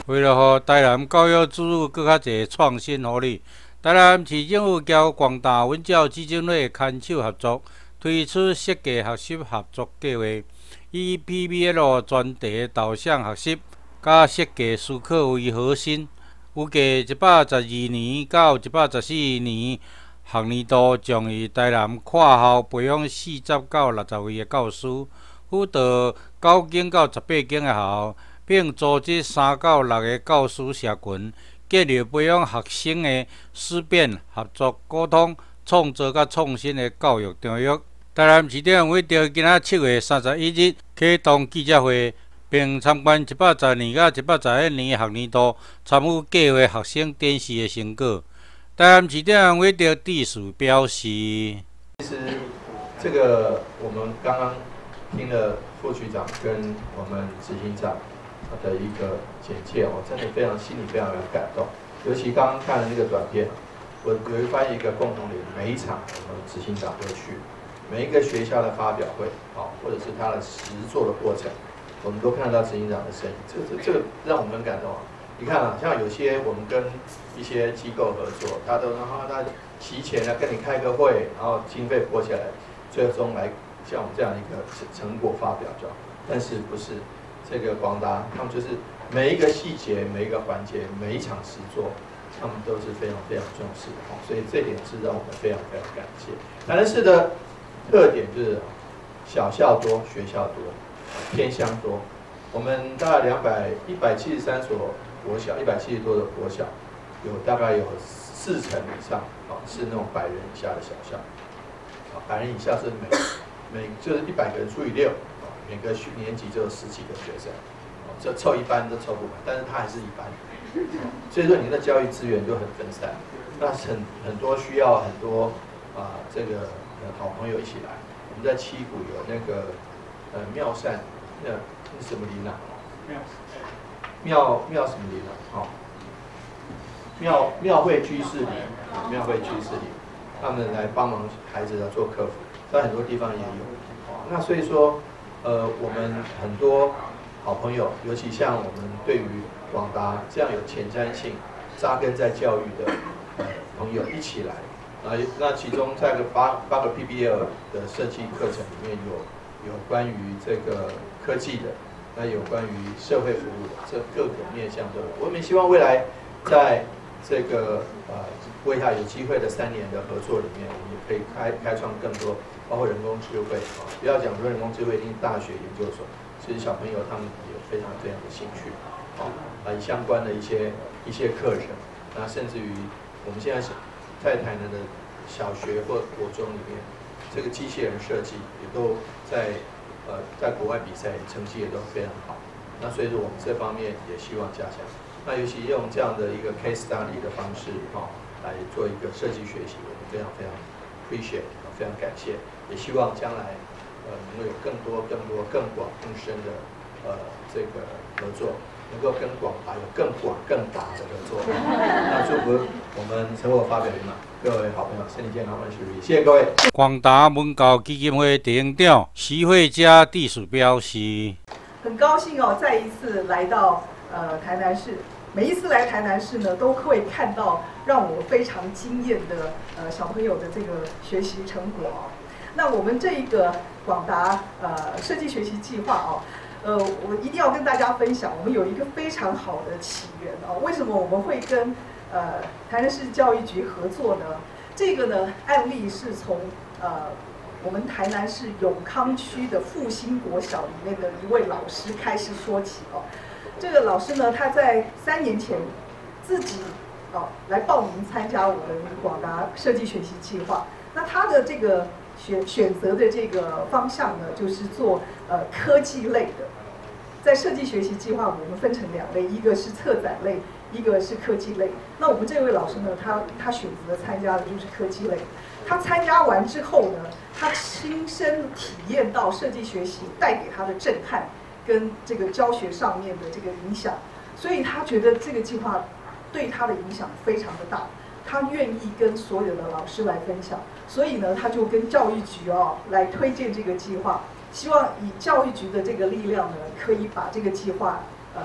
为了让台南教育注入更较侪创新活力，台南市政府交广大文教基金会牵手合作，推出设计学习合作计划，以 PBL 专题导向学习甲设计思考为核心，有计112年到114年学年度，将于台南跨校培养40到60位的教师，辅导9间到18间的校，并组织3到6个教师社群，建立培养学生的思辨、合作、沟通、创造甲创新的教育场域。台南市政府在今仔7月31日启动记者会，并参观110年到111年学年度参与计划学生展示的成果。台南市政府的地署表示， 其实这个我们刚刚听了副局长跟我们执行长的一个简介，我真的心里非常有感动。尤其刚刚看了那个短片，我发现一个共同点：每一场我们执行长都去，每一个学校的发表会，或者是他的实作的过程，我们都看到执行长的身影。这个让我们很感动啊！你看啊，像有些我们跟一些机构合作，他提前跟你开个会，然后经费拨起来，最终来像我们这样一个成果发表就好。但是不是这个广达，他们就是每一个细节、每一个环节、每一场实作，他们都是非常重视的。所以这点是让我们非常感谢。台南市的特点就是小校多、学校多、偏乡多。我们大概173所国小，170多的国小，大概有40%以上是那种100人以下的小校。100人以下是每就是100个人除以6，每个年级就有10几个学生，这凑一班都凑不满，但是他还是一班，所以说你的教育资源就很分散。那很多需要很多这个好朋友一起来。我们在七股有那个妙善，那什么林啊？庙什么林啊？庙会居士林，庙会居士林，他们来帮忙孩子来做客服，在很多地方也有。那所以说，我们很多好朋友，尤其像我们对于广达这样有前瞻性、扎根在教育的朋友一起来。那其中在8个 PBL 的设计课程里面有关于这个科技的，那有关于社会服务的，这各个面向都有。我们希望未来在这个未来有机会的3年的合作里面，我们也可以开创更多，包括人工智慧不要讲说人工智慧，一定大学研究所，其实小朋友他们也非常的兴趣相关的一些课程，那甚至于我们现在在台南的小学或国中里面，这个机器人设计也都在国外比赛成绩也都非常好。那所以说我们这方面也希望加强。那尤其用这样的一个 case study 的方式来做一个设计学习，我们非常 appreciate， 非常感谢。也希望将来能够有更多、更广、更深的这个合作。能够跟广达有更广更大的合作，那祝福我们成果发表圆满，各位好朋友身体健康，万事如意，谢谢各位。 广达文教基金会执行长徐慧嘉地署表示， 很高兴再一次来到台南市。每一次来台南市呢，都会看到让我非常惊艳的小朋友的这个学习成果那我们这一个广达设计学习计划我一定要跟大家分享，我们有一个非常好的起源为什么我们会跟台南市教育局合作呢？这个呢案例是从我们台南市永康区的复兴国小里面的一位老师开始说起这个老师呢，他在3年前自己来报名参加我们广达设计学习计划。那他的这个选择的这个方向呢，就是做科技类的。在设计学习计划，我们分成2类，一个是策展类，一个是科技类。那我们这位老师呢，他选择参加的就是科技类。他参加完之后呢，他亲身体验到设计学习带给他的震撼，跟这个教学上面的这个影响，所以他觉得这个计划对他的影响非常的大。他愿意跟所有的老师来分享，所以呢，他就跟教育局来推荐这个计划，希望以教育局的这个力量呢，可以把这个计划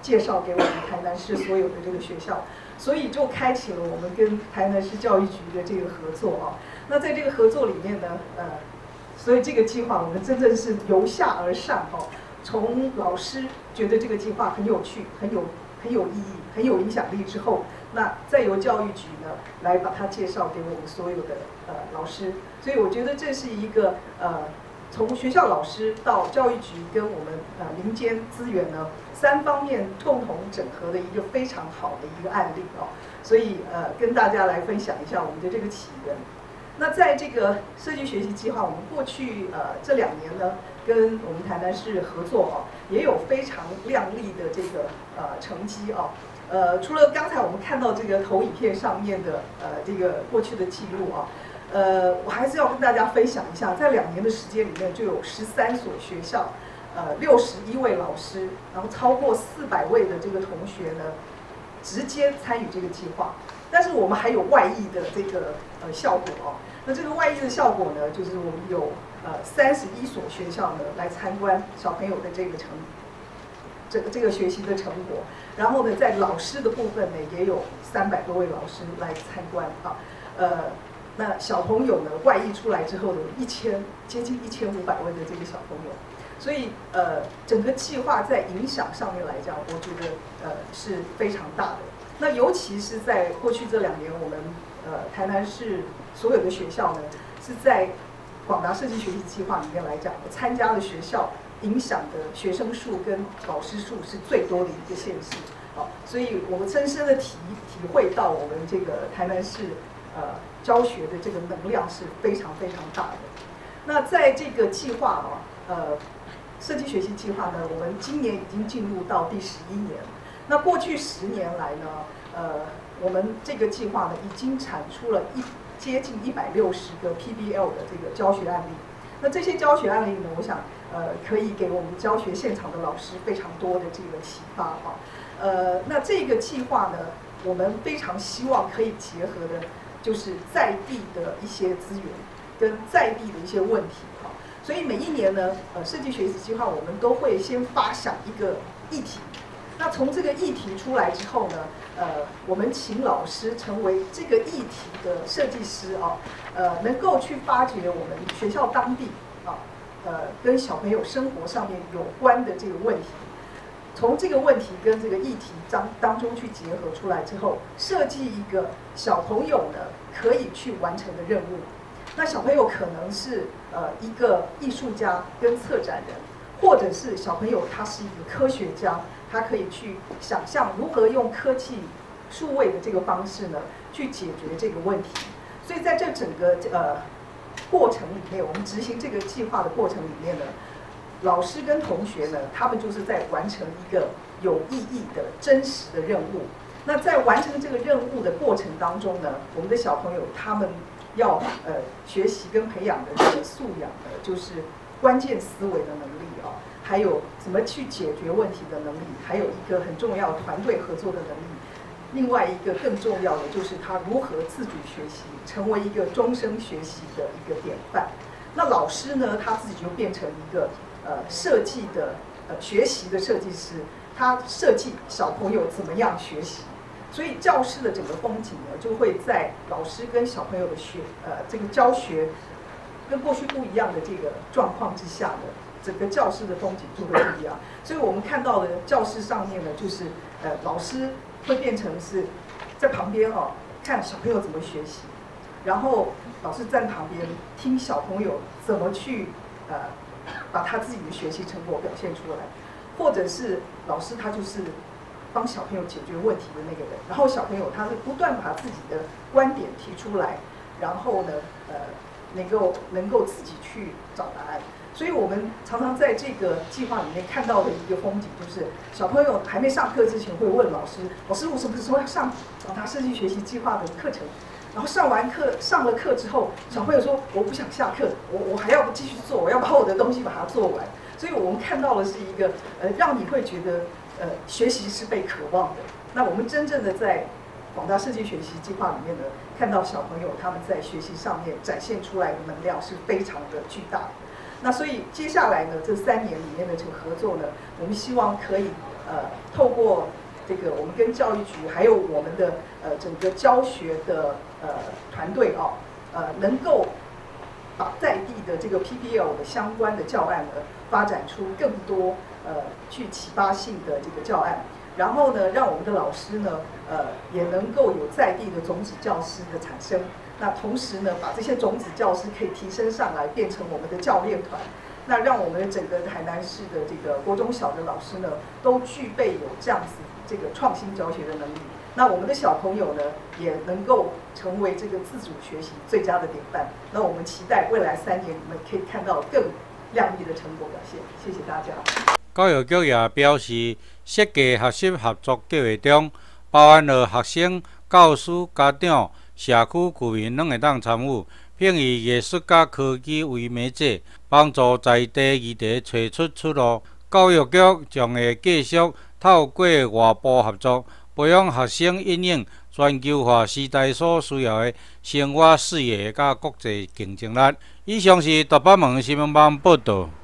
介绍给我们台南市所有的这个学校，所以就开启了我们跟台南市教育局的这个合作啊。那在这个合作里面呢，所以这个计划我们真正是由下而上哈，从老师觉得这个计划很有趣、很有意义、很有影响力之后，那再由教育局呢来把它介绍给我们所有的老师。所以我觉得这是一个从学校老师到教育局跟我们民间资源呢3方面共同整合的一个非常好的一个案例哦。所以跟大家来分享一下我们的这个起源。那在这个设计学习计划，我们过去这2年呢，跟我们台南市合作哦，也有非常亮丽的这个成绩哦。除了刚才我们看到这个投影片上面的这个过去的记录啊，我还是要跟大家分享一下，在2年的时间里面，就有13所学校，61位老师，然后超过400位的这个同学呢，直接参与这个计划。但是我们还有外溢的这个效果哦。那这个外溢的效果呢，就是我们有31所学校呢来参观小朋友的这个学习的成果。然后呢，在老师的部分呢，也有300多位老师来参观啊。那小朋友呢外溢出来之后呢，接近1500位的这个小朋友。所以整个计划在影响上面来讲，我觉得是非常大的。那尤其是在过去这2年，我们台南市所有的学校呢，是在广达设计学习计划里面来讲，参加的学校影响的学生数跟老师数是最多的一个县市。好，所以我们深深的体会到我们这个台南市教学的这个能量是非常非常大的。那在这个计划设计学习计划呢，我们今年已经进入到第11年。那过去10年来呢，我们这个计划呢已经产出了接近160个 PBL 的这个教学案例。那这些教学案例呢，我想可以给我们教学现场的老师非常多的这个启发啊。那这个计划呢，我们非常希望可以结合的，就是在地的一些资源跟在地的一些问题啊。所以每一年呢，设计学习计划我们都会先发想一个议题。那从这个议题出来之后呢，我们请老师成为这个议题的设计师啊，能够去发掘我们学校当地啊，跟小朋友生活上面有关的这个问题，从这个问题跟这个议题当中去结合出来之后，设计一个小朋友呢可以去完成的任务。那小朋友可能是一个艺术家跟策展人，或者是小朋友他是一个科学家。他可以去想象如何用科技、数位的这个方式呢，去解决这个问题。所以在这整个过程里面，我们执行这个计划的过程里面呢，老师跟同学呢，他们就是在完成一个有意义的真实的任务。那在完成这个任务的过程当中呢，我们的小朋友他们要学习跟培养的这个素养呢，就是关键思维的能力啊。还有怎么去解决问题的能力，还有一个很重要团队合作的能力。另外一个更重要的就是他如何自主学习，成为一个终身学习的一个典范。那老师呢，他自己就变成一个设计的学习的设计师，他设计小朋友怎么样学习。所以教室的整个风景呢，就会在老师跟小朋友的这个教学跟过去不一样的这个状况之下呢，整个教室的风景就会不一样。所以我们看到的教室上面呢，就是老师会变成是在旁边看小朋友怎么学习，然后老师站旁边听小朋友怎么去把他自己的学习成果表现出来，或者是老师他就是帮小朋友解决问题的那个人，然后小朋友他是不断把自己的观点提出来，然后呢能够自己去找答案。所以我们常常在这个计划里面看到的一个风景，就是小朋友还没上课之前会问老师：“老师，我什么时候要上他设计学习计划的课程？”然后上了课之后，小朋友说：“我不想下课，我还要继续做，我要把我的东西把它做完。”所以我们看到的是一个让你会觉得学习是被渴望的。那我们真正的在广大设计学习计划里面呢，看到小朋友他们在学习上面展现出来的能量是非常的巨大的。那所以接下来呢，这3年里面的这个合作呢，我们希望可以透过这个我们跟教育局还有我们的整个教学的团队能够把在地的这个 PBL 的相关的教案呢，发展出更多具启发性的这个教案，然后呢，让我们的老师呢，也能够有在地的种子教师的产生。那同时呢，把这些种子教师可以提升上来，变成我们的教练团。那让我们的整个台南市的这个国中小的老师呢，都具备有这样子这个创新教学的能力。那我们的小朋友呢，也能够成为这个自主学习最佳的典范。那我们期待未来3年，你们可以看到更亮丽的成果表现。谢谢大家。 教育局也表示，设计学习合作计划中，包含了学生、教师、家长、社区居民拢会当参与，并以艺术甲科技为媒介，帮助在地议题找出出路。教育局将会继续透过外部合作，培养学生应用全球化时代所需要的生活视野甲国际竞争力。以上是大北门新闻网报道。